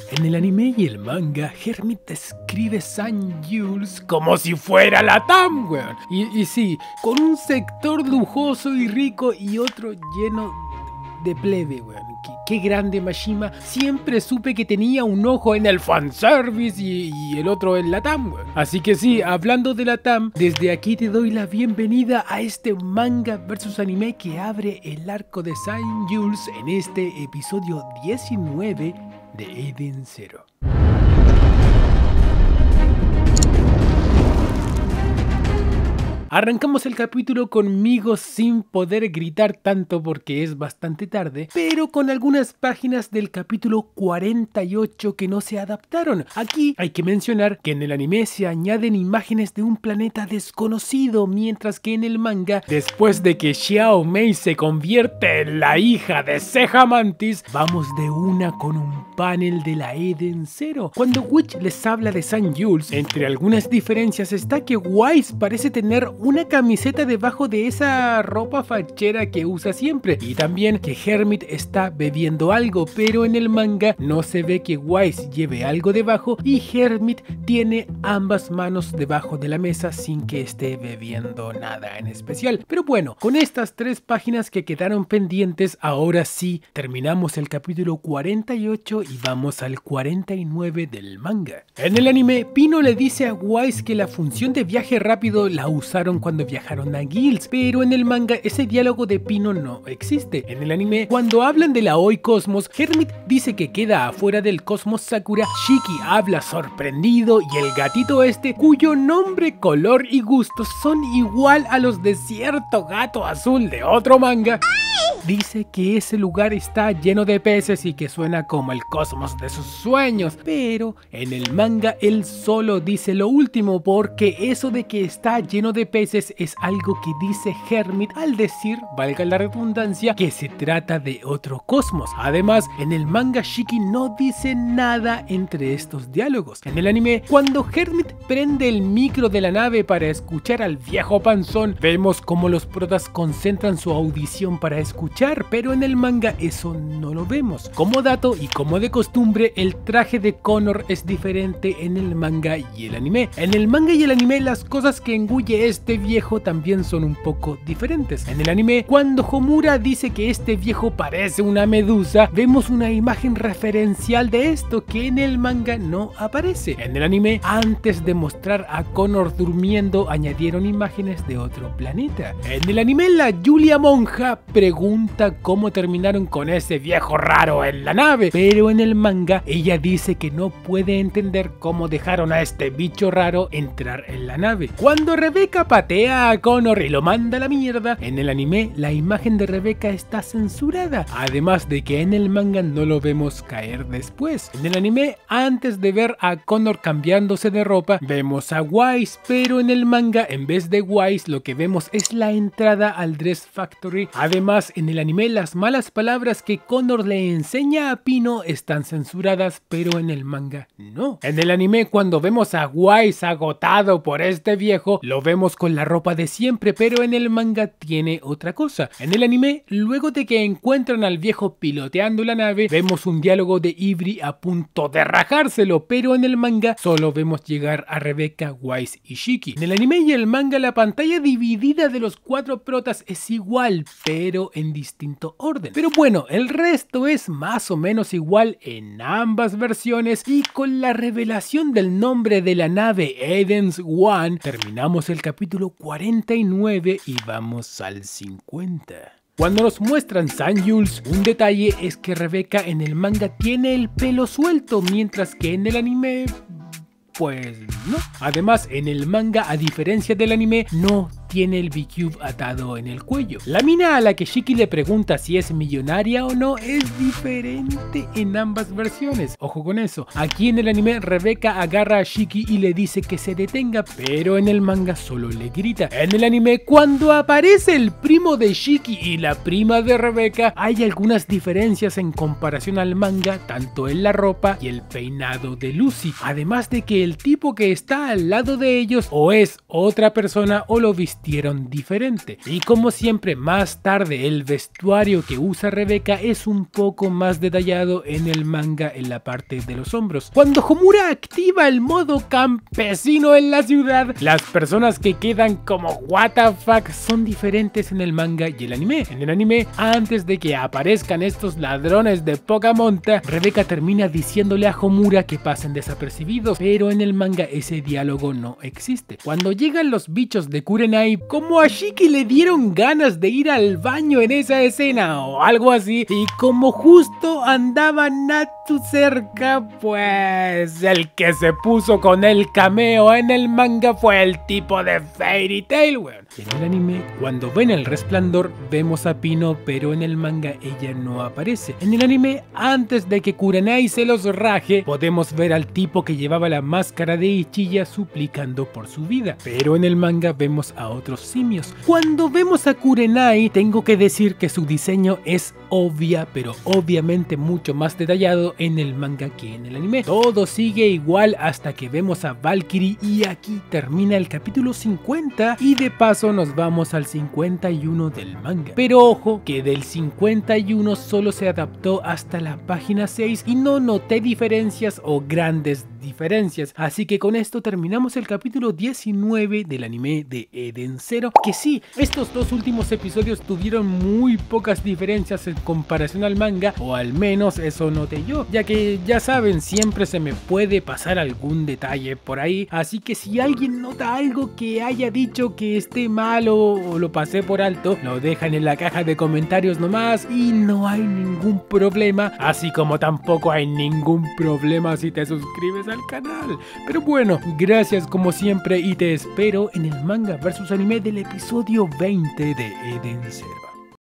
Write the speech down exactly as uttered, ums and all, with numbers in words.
En el anime y el manga, Hermit describe San Jules como si fuera la T A M, weón. Y, y sí, con un sector lujoso y rico y otro lleno de plebe, weón. Qué, qué grande Mashima. Siempre supe que tenía un ojo en el fanservice y, y el otro en la T A M, weón. Así que sí, hablando de la T A M, desde aquí te doy la bienvenida a este manga versus anime que abre el arco de San Jules en este episodio diecinueve de Eden Zero. Arrancamos el capítulo conmigo sin poder gritar tanto porque es bastante tarde, pero con algunas páginas del capítulo cuarenta y ocho que no se adaptaron. Aquí hay que mencionar que en el anime se añaden imágenes de un planeta desconocido, mientras que en el manga, después de que Xiao Mei se convierte en la hija de Ceja Mantis, vamos de una con un panel de la Eden Zero. Cuando Witch les habla de San Jules, entre algunas diferencias está que Wise parece tener una camiseta debajo de esa ropa fachera que usa siempre, y también que Hermit está bebiendo algo, pero en el manga no se ve que Wise lleve algo debajo y Hermit tiene ambas manos debajo de la mesa sin que esté bebiendo nada en especial. Pero bueno, con estas tres páginas que quedaron pendientes, ahora sí terminamos el capítulo cuarenta y ocho y vamos al cuarenta y nueve del manga. En el anime, Pino le dice a Wise que la función de viaje rápido la usaron cuando viajaron a Guilds, pero en el manga ese diálogo de Pino no existe. En el anime, cuando hablan de la Oi Cosmos, Hermit dice que queda afuera del Cosmos Sakura, Shiki habla sorprendido y el gatito este, cuyo nombre, color y gustos son igual a los de cierto gato azul de otro manga, dice que ese lugar está lleno de peces y que suena como el cosmos de sus sueños, pero en el manga él solo dice lo último, porque eso de que está lleno de peces es algo que dice Hermit al decir, valga la redundancia, que se trata de otro cosmos. Además, en el manga Shiki no dice nada entre estos diálogos. En el anime, cuando Hermit prende el micro de la nave para escuchar al viejo panzón, vemos como los protas concentran su audición para escuchar, pero en el manga eso no lo vemos. Como dato y como de costumbre, el traje de Connor es diferente en el manga y el anime. En el manga y el anime, las cosas que engulle este viejo también son un poco diferentes. En el anime, cuando Homura dice que este viejo parece una medusa, vemos una imagen referencial de esto que en el manga no aparece. En el anime, antes de mostrar a Connor durmiendo, añadieron imágenes de otro planeta. En el anime, la Julia monja pregunta cómo terminaron con ese viejo raro en la nave, pero en el manga ella dice que no puede entender cómo dejaron a este bicho raro entrar en la nave. Cuando Rebeca patea a Connor y lo manda a la mierda, en el anime la imagen de Rebeca está censurada, además de que en el manga no lo vemos caer después. En el anime, antes de ver a Connor cambiándose de ropa, vemos a Wise, pero en el manga, en vez de Wise, lo que vemos es la entrada al Dress Factory. Además, en el anime, las malas palabras que Connor le enseña a Pino están censuradas, pero en el manga no. En el anime, cuando vemos a Wise agotado por este viejo, lo vemos con la ropa de siempre, pero en el manga tiene otra cosa. En el anime, luego de que encuentran al viejo piloteando la nave, vemos un diálogo de Ibri a punto de rajárselo, pero en el manga solo vemos llegar a Rebeca, Wise y Shiki. En el anime y el manga, la pantalla dividida de los cuatro protas es igual, pero en distinto orden. Pero bueno, el resto es más o menos igual en ambas versiones, y con la revelación del nombre de la nave Eden's One, terminamos el capítulo cuarenta y nueve y vamos al cincuenta. Cuando nos muestran San Jules, un detalle es que Rebeca en el manga tiene el pelo suelto, mientras que en el anime, pues no. Además, en el manga, a diferencia del anime, no tiene el B-Cube atado en el cuello. La mina a la que Shiki le pregunta si es millonaria o no es diferente en ambas versiones. Ojo con eso. Aquí en el anime, Rebeca agarra a Shiki y le dice que se detenga, pero en el manga solo le grita. En el anime, cuando aparece el primo de Shiki y la prima de Rebeca, hay algunas diferencias en comparación al manga, tanto en la ropa y el peinado de Lucy. Además de que el tipo que está al lado de ellos o es otra persona o lo viste vistieron diferente. Y como siempre, más tarde el vestuario que usa Rebeca es un poco más detallado en el manga en la parte de los hombros. Cuando Homura activa el modo campesino en la ciudad, las personas que quedan como what the fuck son diferentes en el manga y el anime. En el anime, antes de que aparezcan estos ladrones de poca monta, Rebeca termina diciéndole a Homura que pasen desapercibidos, pero en el manga ese diálogo no existe. Cuando llegan los bichos de Kurenai, como a Shiki le dieron ganas de ir al baño en esa escena o algo así, y como justo andaba Natsu cerca, pues el que se puso con el cameo en el manga fue el tipo de Fairy Tail, weón. En el anime, cuando ven el resplandor, vemos a Pino, pero en el manga ella no aparece. En el anime, antes de que Kurenai se los raje, podemos ver al tipo que llevaba la máscara de Ichiya suplicando por su vida, pero en el manga vemos a otros simios. Cuando vemos a Kurenai, tengo que decir que su diseño es obvia, pero obviamente mucho más detallado en el manga que en el anime. Todo sigue igual hasta que vemos a Valkyrie y aquí termina el capítulo cincuenta y de paso nos vamos al cincuenta y uno del manga. Pero ojo que del cincuenta y uno solo se adaptó hasta la página seis y no noté diferencias o grandes diferencias, así que con esto terminamos el capítulo diecinueve del anime de Eden Zero, que sí, estos dos últimos episodios tuvieron muy pocas diferencias en comparación al manga, o al menos eso noté yo, ya que ya saben, siempre se me puede pasar algún detalle por ahí, así que si alguien nota algo que haya dicho que esté mal o, o lo pasé por alto, lo dejan en la caja de comentarios nomás y no hay ningún problema, así como tampoco hay ningún problema si te suscribes al canal. Pero bueno, gracias como siempre y te espero en el manga versus anime del episodio veinte de Eden Zero.